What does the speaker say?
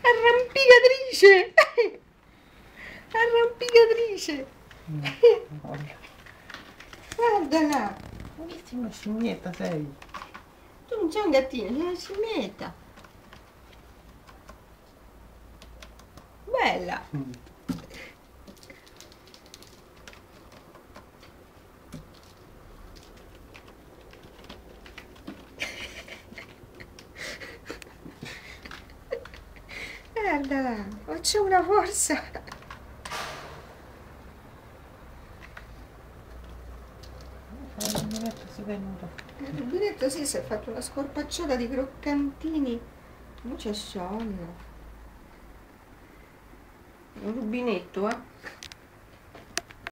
Arrampicatrice! Arrampicatrice! Guardala! Ma che sei una scimmietta sei? Tu non sei un gattino, sei una scimmietta! Bella! Guardala! Oh, c'è una forza! Il rubinetto si è venuto. Il rubinetto sì, si è fatto una scorpacciata di croccantini. Non c'è sonno. Un rubinetto, eh?